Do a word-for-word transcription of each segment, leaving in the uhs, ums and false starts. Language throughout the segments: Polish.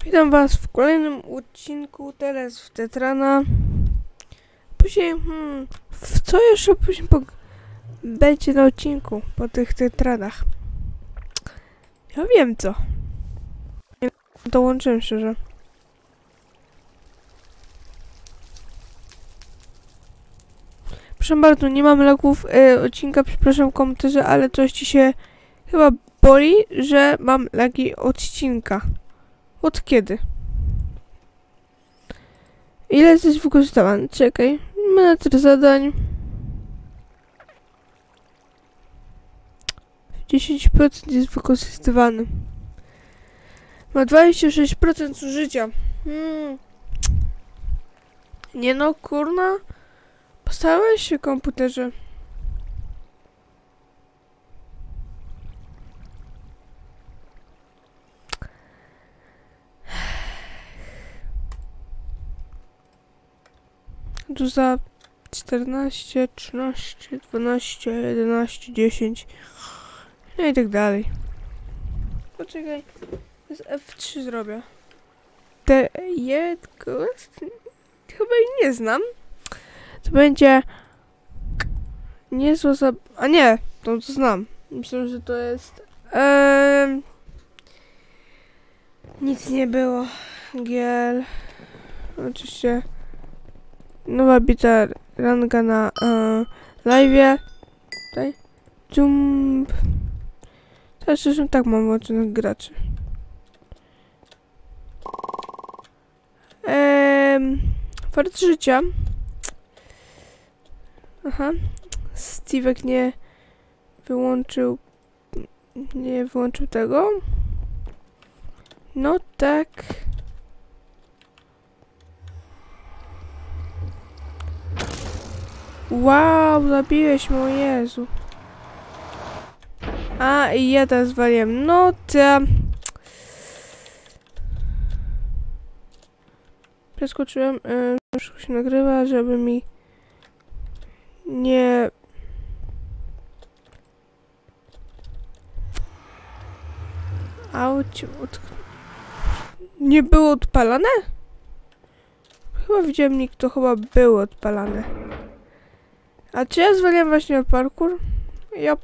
Witam was w kolejnym odcinku, teraz w Tetrana. Później, hmm, w co jeszcze później po... będzie na odcinku po tych Tetranach? Ja wiem co. Dołączyłem szczerze. Proszę bardzo, nie mam lagów e, odcinka, przepraszam w komputerze, ale coś ci się chyba boli, że mam lagi odcinka. Od kiedy? Ile jesteś wykorzystywany? Czekaj. Metr zadań. dziesięć procent jest wykorzystywany. Ma dwadzieścia sześć procent zużycia. Hmm. Nie no, kurna. Postarałeś się, komputerze. Tu za czternaście, trzynaście, dwanaście, jedenaście, dziesięć. No i tak dalej. Poczekaj. Z F trzy zrobię. Te jedko... Chyba jej nie znam. To będzie... Niezła za... A nie! To to znam. Myślę, że to jest... Eee... Nic nie było. Giel. Oczywiście... Nowa bita ranga na e, live'ie. Tutaj. Jump. Teraz już tak mam włączonych graczy. Eee, fart życia. Aha. Steve'ek nie wyłączył. Nie wyłączył tego. No tak. Wow, zabiłeś mnie, o Jezu. A, i ja teraz zwaliłem. No to... Przeskoczyłem, yy, wszystko się nagrywa, żeby mi nie... Auć... Od... Nie było odpalane? Chyba widziałem nikt, to chyba było odpalane. A czy ja zwaliłem właśnie parkour? Jop.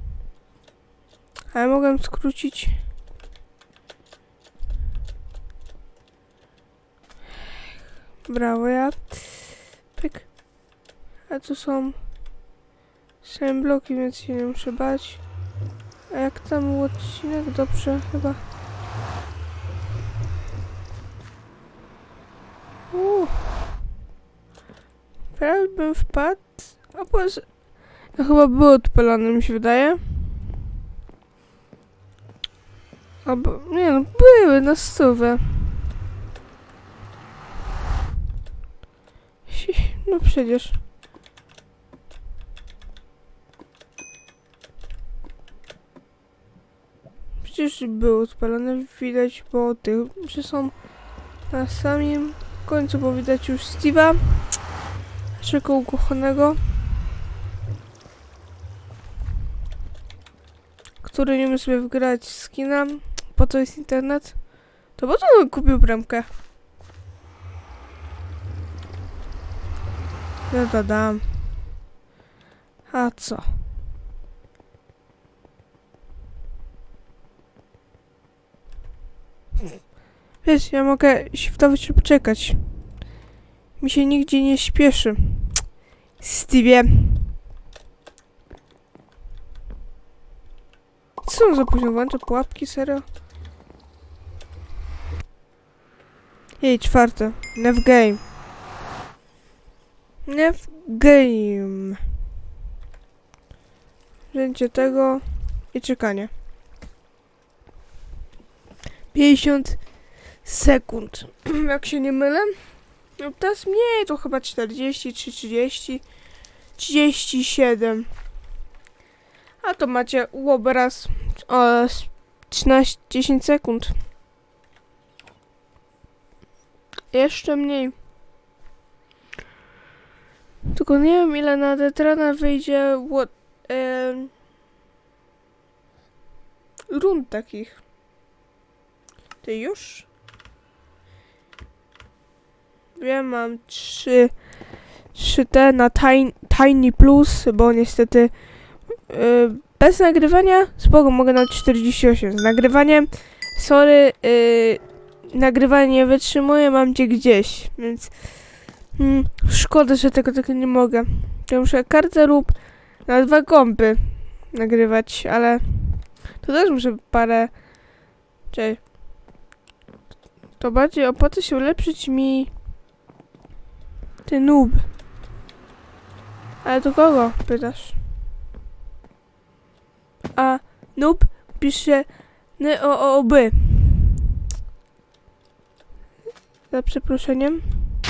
Ale mogłem skrócić. Brawo, ja. Pyk. A tu są same bloki, więc się nie muszę bać. A jak tam odcinek? Dobrze, chyba. Uuu. Prawie bym wpadł. A poza... No chyba było odpalone, mi się wydaje. Albo... Nie no, były na stówę. No przecież. Przecież było odpalone, widać po tych, że są na samym końcu, bo widać już Steve'a. Naszego ukochanego. Który nie umie sobie wgrać skina. Po co jest internet? To po co on kupił bramkę? Ja dodam. A co? Wiesz, ja mogę się wdawać się poczekać. Mi się nigdzie nie śpieszy. Stevie. Co on za późno włącza? Pułapki? Serio? Jej, czwarte. Nev game. Nev game. Wzięcie tego i czekanie. pięćdziesiąt sekund. Jak się nie mylę? No teraz mniej, to chyba czterdzieści, trzydzieści, trzydzieści siedem. A to macie obraz o trzynaście, dziesięć sekund. Jeszcze mniej. Tylko nie wiem ile na Tetrana wyjdzie what, e, rund takich. Ty już? Wiem, mam trzy, trzy T na Tiny, Tiny Plus, bo niestety yy, bez nagrywania spoko, mogę na czterdzieści osiem. Z nagrywaniem, sorry, yy, nagrywanie nie wytrzymuję, mam cię gdzieś, więc hmm, szkoda, że tego tego nie mogę. Ja muszę kartę lub na dwa kompy nagrywać, ale to też muszę parę... Czekaj. To bardziej opłaca się ulepszyć mi ty noob. Ale do kogo pytasz? A noob pisze N O O B. Za przeproszeniem.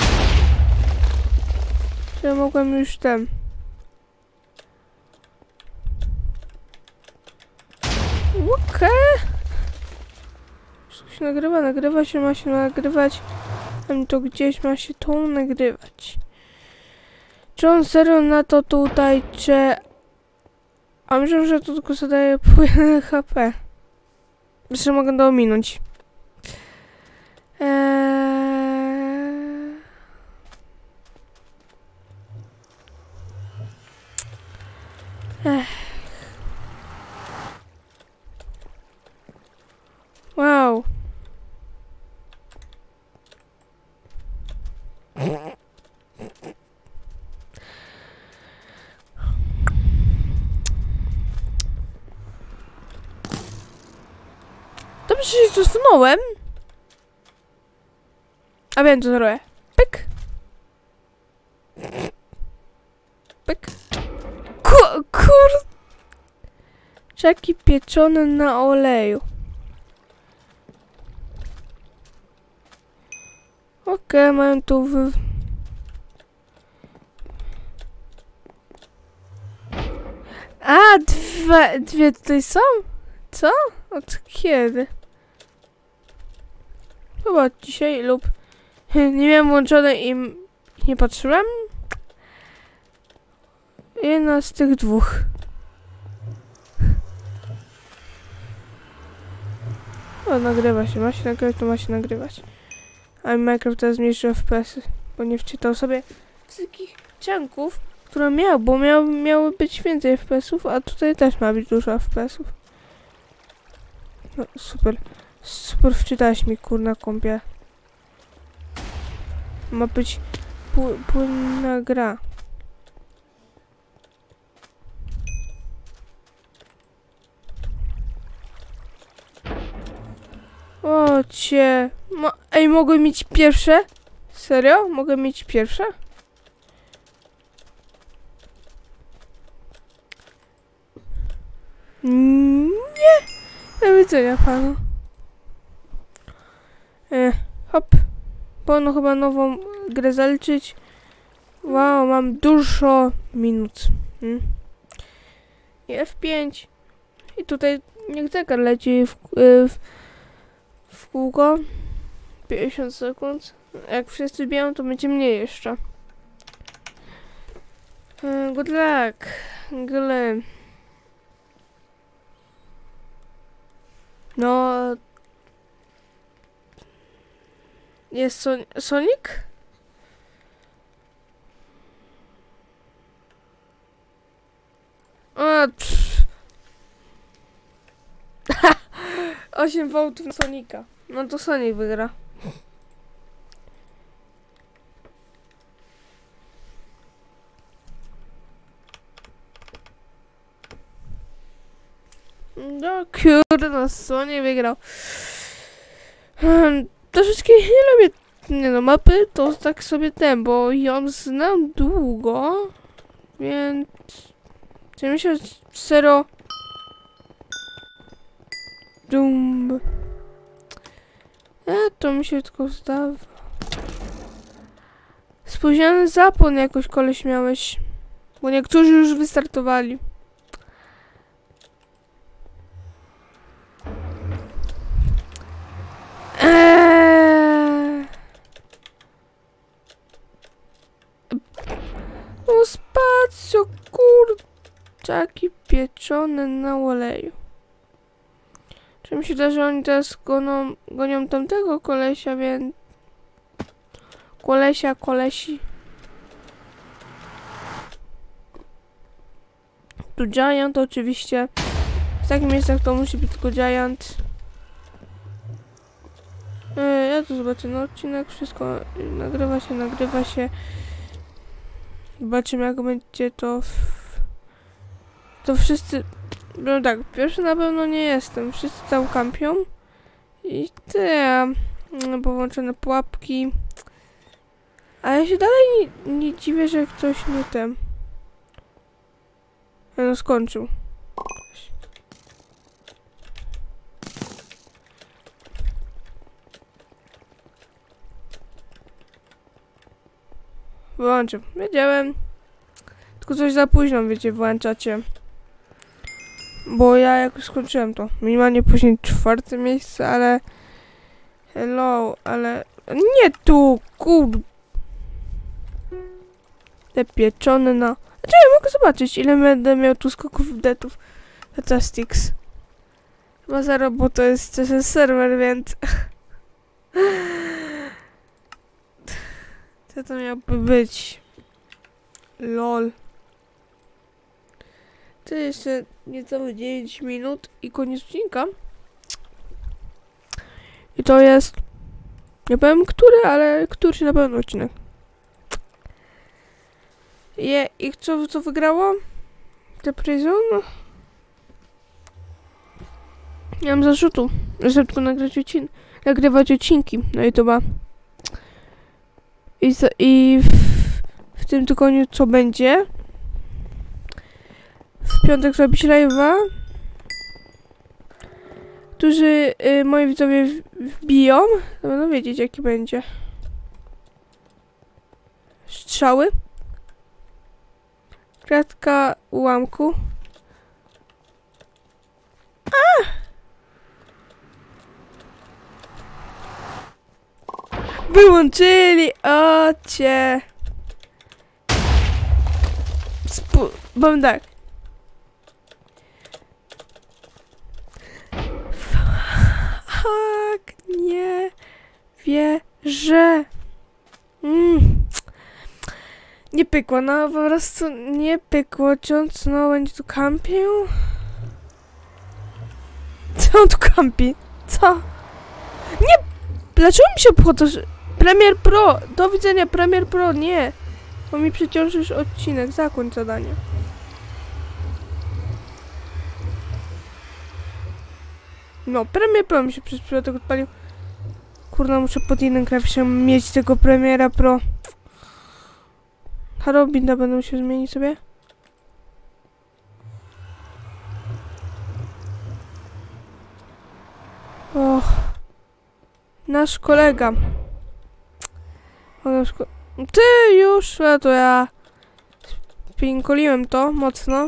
Ja mogłem już ten. Okej. Wszystko się nagrywa, nagrywa się, ma się nagrywać. Tam to gdzieś ma się tu nagrywać. Czy on serio na to tutaj, czy... A myślę, że to tylko zadaje pół H P. Jeszcze mogę to ominąć. Eee... Ech. Wow. Dobrze, że się dosunąłem. A wiem, co zrobię. Pyk. Pyk. Ku, kur... Czeki pieczone na oleju. Okej, okay, mają tu w... A, dwa, dwie tutaj są? Co? Od kiedy? Chyba dzisiaj lub... Nie miałem włączone i nie patrzyłem. Jedna z tych dwóch. O, nagrywa się. Ma się nagrywać, to ma się nagrywać. A Minecraft teraz zmniejszył F P S-y, bo nie wczytał sobie wszystkich czanków, które miał, bo miał, miały być więcej F P S-ów, a tutaj też ma być dużo F P S-ów. No, super. Super wczytałeś mi, kurna kąpie. Ma być płynna gra. O cię. Mo Ej, mogę mieć pierwsze? Serio? Mogę mieć pierwsze? Nie. Do widzenia panu. E, hop. Powinno chyba nową grę zaliczyć. Wow, mam dużo minut. Hmm. I F pięć. I tutaj niech zegar leci w, w, w kółko. pięćdziesiąt sekund. Jak wszyscy biją, to będzie mniej jeszcze. Uh, good luck. Gle. No. Jest Son Sonic? A, osiem wołtów na Sonika. No to Sonic wygra. No kurde, no Sonic wygrał. Hmm, troszeczkę nie lubię nie no, mapy, to tak sobie ten, bo ją znam długo, więc... Ja myślę, że zero... Dum... E, to mi się tylko zdawa. Spóźniony zapłon jakoś koleś miałeś, bo niektórzy już wystartowali. Eee... No spacio, kurczaki pieczone na oleju. Czy mi się da, że oni teraz goną, gonią tamtego kolesia, więc... kolesia, kolesi. Tu Giant oczywiście. W takim miejscach to musi być tylko Giant. Yy, ja tu zobaczę na odcinek, wszystko nagrywa się, nagrywa się. Zobaczymy jak będzie to w... To wszyscy... No tak, pierwszy na pewno nie jestem. Wszyscy tam kampią. I te... No, połączone pułapki. A ja się dalej nie, nie dziwię, że ktoś nie tem. No skończył. Wyłączył. Wiedziałem. Tylko coś za późno, wiecie, włączacie. Bo ja jak skończyłem to. Minimalnie później czwarte miejsce, ale... Hello, ale... Nie tu, kur... Te pieczone na... Znaczy ja mogę zobaczyć, ile będę miał tu skoków detów. Fantastics. Chyba zero, bo to jest C S S serwer, więc... Co to miałby być? Lol. To jeszcze niecałe dziewięć minut i koniec odcinka. I to jest... Nie powiem który, ale któryś na pewno odcinek. Je, i co, co wygrało? The Prison? Nie mam zarzutu, żeby tylko nagrać odcin nagrywać odcinki na YouTube'a. I, i w, w tym tygodniu co będzie? W piątek zrobić live'a, którzy y, moi widzowie w, wbiją, to będą wiedzieć jaki będzie. Strzały. Kratka ułamku. A! Wyłączyli! O cię! Spu... Powiem tak. Fuck, nie wierzę. Mm. Nie pykło, no po prostu nie pykło. Czy on znowu będzie tu kampił? Co on tu kampi? Co? Nie! Dlaczego mi się obchodzą? Premiere Pro! Do widzenia, Premiere Pro, nie! Bo mi przeciążysz odcinek, zakończ zadanie. No, Premiere Pro mi się przez przypadek odpalił. Kurna, muszę pod innym klawiszem mieć tego Premiera Pro. Harobinda będą się zmienić sobie. Och. Nasz kolega. Ty już, a to ja spinkoliłem to mocno.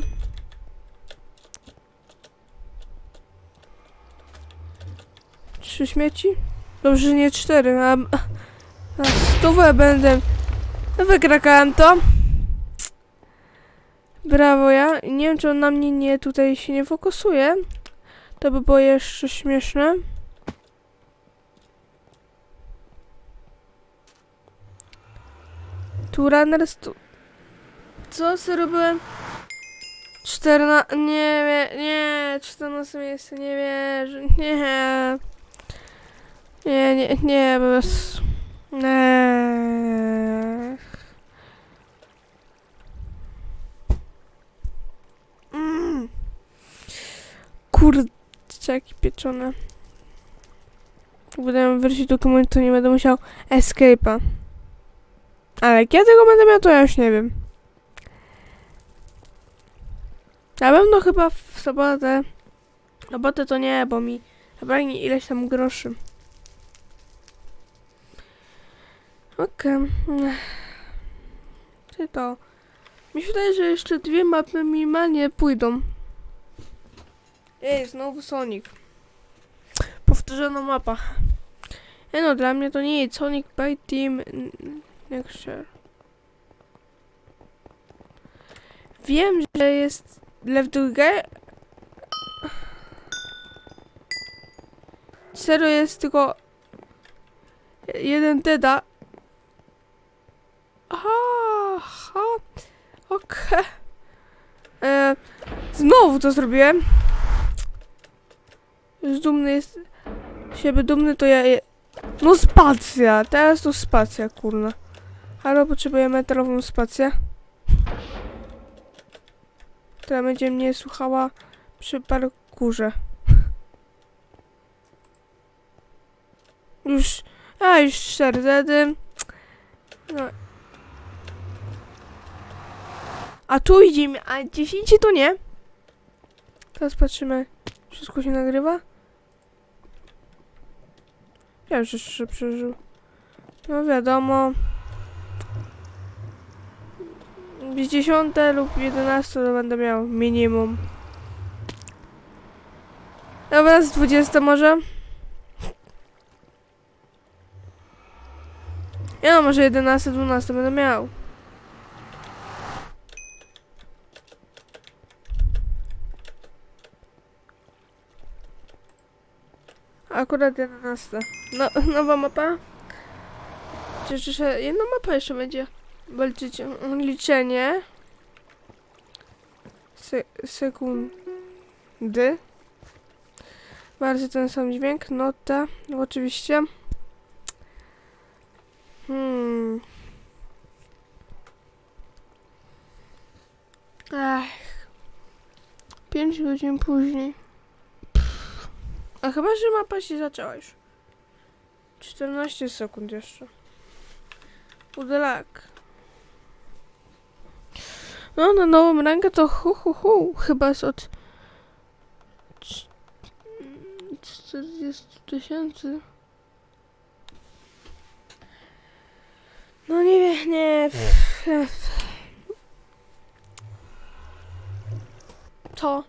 Trzy śmieci? Dobrze, że nie cztery, a, a stówę będę. Wykrakałem to. Brawo ja. Nie wiem, czy on na mnie nie tutaj się nie fokusuje. To by było jeszcze śmieszne. Tu runners tu. Co sobie robiłem? Czterna... Nie wie... Nie... czternaste miejsce, nie wierzę. Nie... Nie, nie, nie, bez... Nie... Mm. Kurczaki pieczone. Jak będę wrócić do komuny, to nie będę musiał escape'a. Ale jak ja tego będę miał, to ja już nie wiem. Na pewno chyba w sobotę. W sobotę to nie, bo mi zabraknie ileś tam groszy. Okej. Okay. Czy to? Mi się wydaje, że jeszcze dwie mapy minimalnie pójdą. Ej, znowu Sonic. Powtórzona mapa. E no, dla mnie to nie jest Sonic by Team Next Share. Wiem, że jest Left drugie. Serio jest tylko jeden Teda. Znowu to zrobiłem. Już dumny jest. Siebie dumny to ja... Je... No spacja. Teraz to spacja, kurna. Halo, potrzebuję metalową spację. Która będzie mnie słuchała przy parkurze. Już... A, już cztery. No. A tu idzie mi... A dziesięć to nie? Teraz patrzymy. Wszystko się nagrywa? Ja już jeszcze przeżył. No wiadomo. Z dziesiąte lub jedenaste to będę miał minimum. Dobra, z dwudziesta może? Ja no, może jedenaste, dwanaście będę miał. Akurat jedenaste. No, nowa mapa. Przecież jeszcze jedna mapa jeszcze będzie. Bo liczycie, liczenie. Se, sekundy. Bardzo ten sam dźwięk. Nota. No, oczywiście. Hmm. Ach. Pięć godzin później. A chyba, że mapa się zaczęła już. czternaście sekund jeszcze. Udelak. No, na nową rangę to hu hu hu. Chyba jest od czterdzieści tysięcy. No nie wiem, nie. Co?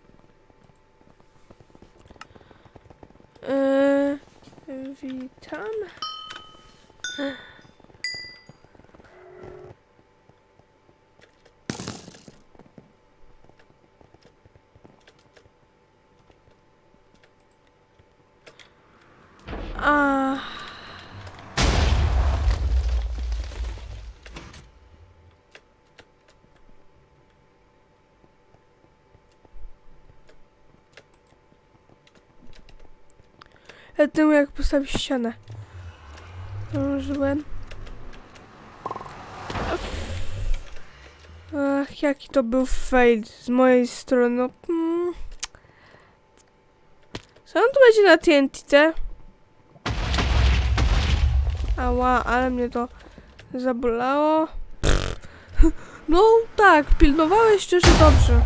Yy, witam. A. Ja tym jak postawić ścianę. Użyłem. Ach, jaki to był fail z mojej strony. Hmm. Co on tu będzie na T N T? Ała, ale mnie to zabolało. No tak, pilnowałeś szczerze dobrze.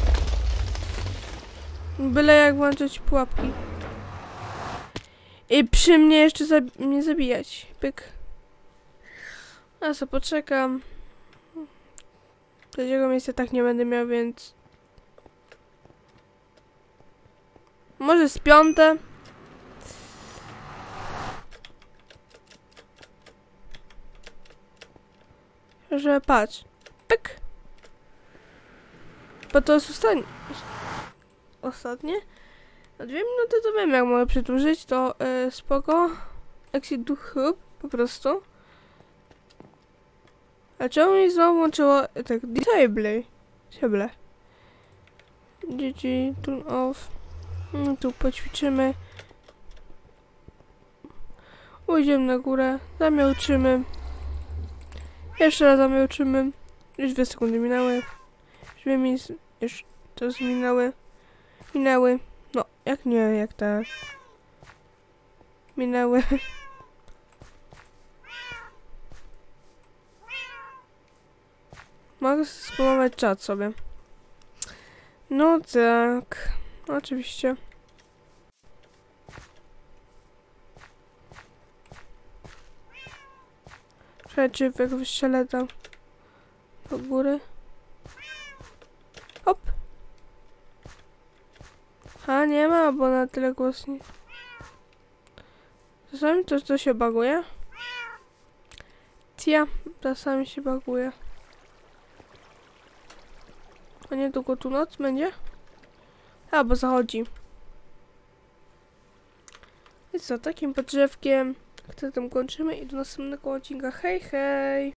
Byle jak włączyć pułapki. I przy mnie jeszcze zab mnie zabijać. Pyk. A co, poczekam. Trzeciego miejsca tak nie będę miał, więc... Może z piąte. Że patrz. Pyk. Bo to jest ostatnie. Ostatnie. Na dwie minuty to wiem, jak mogę przedłużyć, to yy, spoko. Exit do hub, po prostu. A czemu mi znowu włączyło tak disable? Disable. G G, turn off. No, tu poćwiczymy. Ujdziemy na górę, zamiałczymy. Jeszcze raz zamiałczymy. Już dwie sekundy minęły. Już dwie mi już to minęły. Minęły. No, jak nie, jak tak. Minęły. Mogę spróbować czat sobie. No tak. Oczywiście. Czekaj, czy jak wystrzelę tam do góry. Hop. A nie ma, bo na tyle głośniej. Czasami to, to się baguje. Tia, czasami się baguje. A niedługo tu noc będzie? A, bo zachodzi. I co, takim podrzewkiem, którym kończymy i do następnego odcinka. Hej, hej!